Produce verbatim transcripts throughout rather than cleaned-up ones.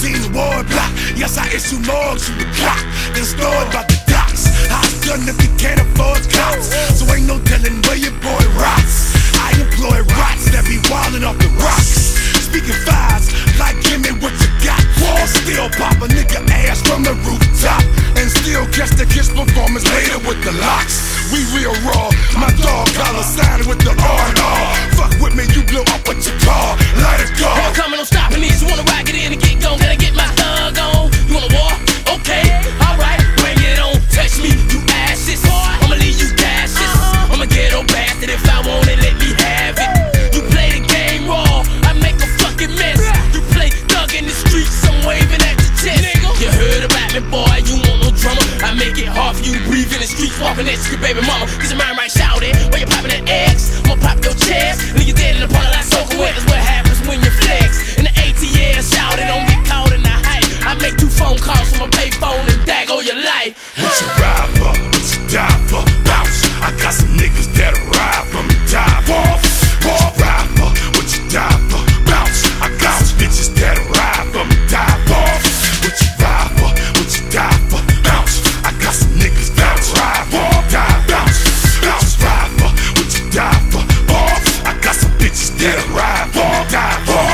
seen the ward block. Yes, I issue morgues from the clock. Then stored about the docks. How's done if you can't afford cops? So ain't no telling where your boy rots. I employ rots that be wildin' off the rocks. Speaking fires, like give me what you got. And still pop a nigga ass from the rooftop. And still catch the Kiss performance later with the locks. We real raw, my dog collar sign with the R and R. Fuck with me, you blow up with your car. Light a car. I'm coming, I'm stopping these. You wanna rock it in and get gone? Can I get my thug on? You wanna war? Okay, alright, bring it on. Touch me, you asses. I'ma leave you dashes. I'm a ghetto bastard. If I want it, let me have it. You play the game raw, I make a fucking mess. You play thug in the streets, I'm waving at your chest. You heard about me, boy, you want no drama. I make it hard for you, breathe in the streets, walking at your baby mama. Cause your mind right, shout it. While you popping that X, I'ma pop your chest. Nigga dead in the part of that soaking wet. That's what happens when you flex. In the A T L, shout it, don't get caught in the hype. I make two phone calls from my payphone and dag all your life. What you ride for? What you die for? Bounce. I got some niggas that'll ride for me, die for. What you ride for? What you die for? Bounce. I got some bitches that'll ride for me, die for. What you ride for? What you die for? Bounce. I got some niggas that'll ride for me, die, bounce. Bounce, ride for? What you die for? Bounce. I got some bitches that'll ride for me, die for.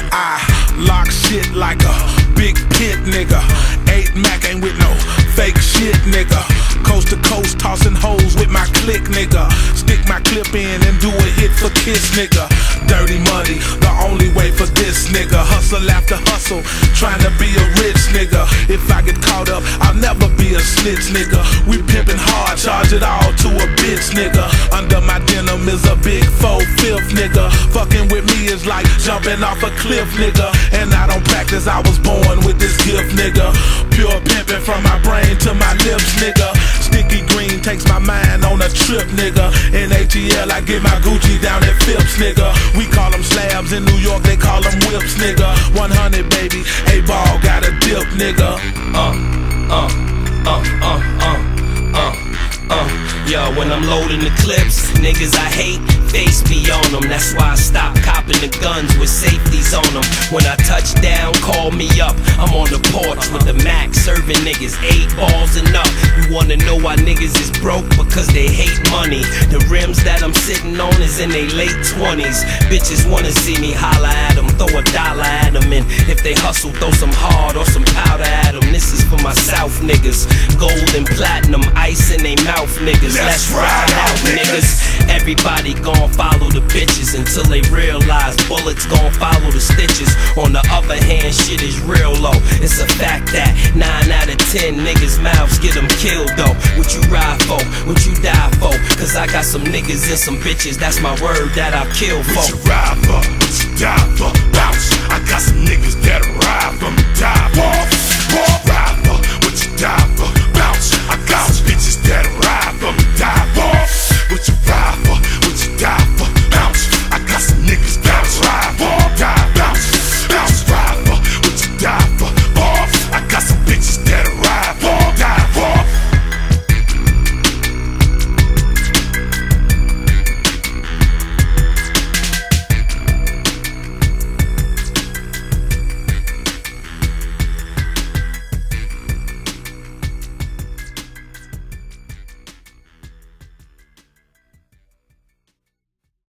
I lock shit like a big pit, nigga. Eight Mac ain't with no fake shit, nigga. Coast to coast, tossing hoes with my click, nigga. Stick my clip in and do a hit for Kiss, nigga. Dirty money, the only way for this, nigga. Hustle after hustle, trying to be a rich nigga. If I get caught up, I'll never be a snitch, nigga. We pimpin' hard, charge it all to a bitch, nigga. Under my denim is a big four-fifth, nigga. Fucking with me is like jumping off a cliff, nigga. And I don't practice, I was born with this gift, nigga. Pure pimpin' from my brain to my lips, nigga. Sticky green takes my mind on a trip, nigga. In A T L, I get my Gucci down at Phipps, nigga. We call them slabs in New York, they call them whips, nigga. one hundred, baby, A-ball got a dip, nigga. Uh, uh, uh, uh, uh, uh, uh. Yo, when I'm loading the clips, niggas I hate, face be on them. That's why I stop copping the guns with safeties on them. When I touch down, call me up. I'm on the porch with the Mac, serving niggas eight balls and up. You wanna know why niggas is broke? Because they hate money. The rims that I'm sitting on is in they late twenties. Bitches wanna see me holla at them, throw a dollar at them. And if they hustle, throw some hard or some powder at them. This is for my South niggas. Gold and platinum, ice in they mouth niggas. Let's ride out, niggas. Everybody gon' follow the bitches until they realize bullets gon' follow the stitches. On the other hand, shit is real low. It's a fact that nine out of ten niggas' mouths get them killed though. What you ride for? What you die for? Cause I got some niggas and some bitches, that's my word that I'll kill for. What you ride for? What you die for? Bounce. I got some niggas that'll ride for me, die for. Ride for? What you die for?